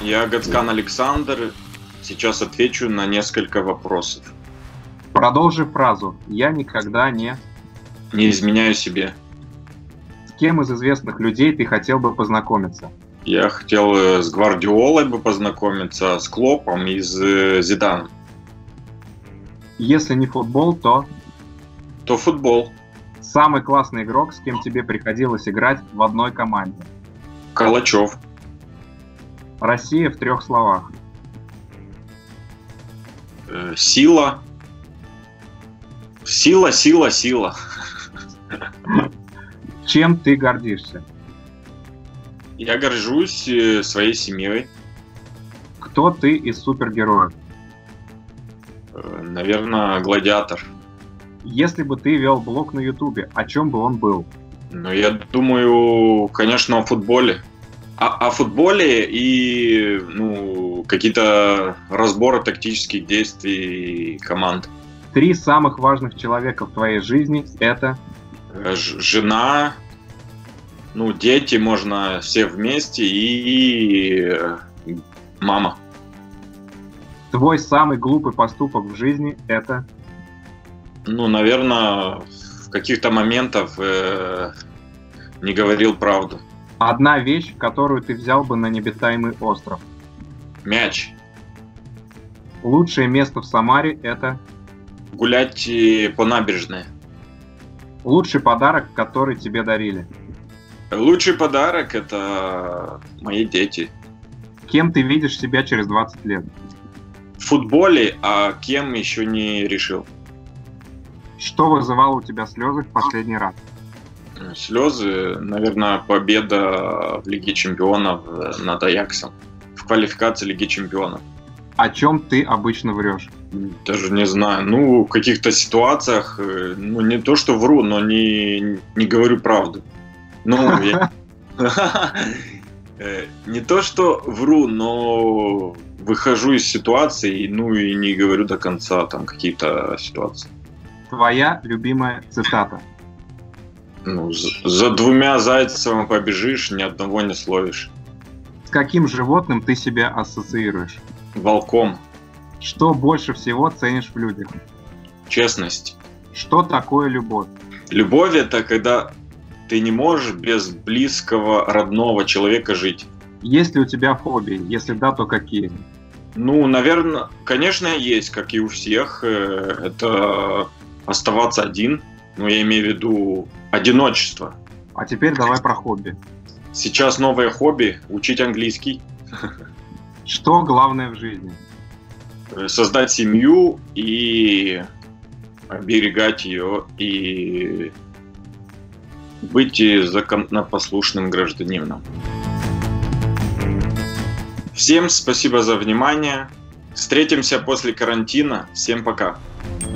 Я Гацкан Александр. Сейчас отвечу на несколько вопросов. Продолжи фразу «Я никогда не...» Не изменяю себе. С кем из известных людей ты хотел бы познакомиться? Я хотел с Гвардиолой бы познакомиться, с Клопом и с Зиданом. Если не футбол, то... То футбол. Самый классный игрок, с кем тебе приходилось играть в одной команде? Калачев. Россия в 3 словах. Сила. Сила, сила, сила. Чем ты гордишься? Я горжусь своей семьей. Кто ты из супергероев? Наверное, Гладиатор. Если бы ты вел блог на Ютубе, о чем бы он был? Ну, я думаю, конечно, о футболе. О футболе и какие-то разборы тактических действий команд. 3 самых важных человека в твоей жизни – это... Жена, дети, можно все вместе, и мама. Твой самый глупый поступок в жизни – это... Наверное, в каких-то моментах не говорил правду. Одна вещь, которую ты взял бы на необитаемый остров. Мяч. Лучшее место в Самаре – это... Гулять по набережной. Лучший подарок, который тебе дарили. Лучший подарок – это мои дети. Кем ты видишь себя через 20 лет? В футболе, а кем еще не решил. Что вызывало у тебя слезы в последний раз? Слезы, наверное, победа в Лиге Чемпионов над Аяксом. В квалификации Лиги Чемпионов. О чем ты обычно врешь? Даже не знаю. В каких-то ситуациях, не то что вру, но не говорю правду. Не то что вру, но выхожу из ситуации, и не говорю до конца там какие-то ситуации. Твоя любимая цитата? За 2 зайцами побежишь, ни одного не словишь. С каким животным ты себя ассоциируешь? Волком. Что больше всего ценишь в людях? Честность. Что такое любовь? Любовь – это когда ты не можешь без близкого, родного человека жить. Есть ли у тебя фобии? Если да, то какие? Наверное, конечно, есть, как и у всех. Это оставаться один. Я имею в виду одиночество. А теперь давай про хобби. Сейчас новое хобби – учить английский. Что главное в жизни? Создать семью и оберегать ее, и быть законопослушным гражданином. Всем спасибо за внимание. Встретимся после карантина. Всем пока.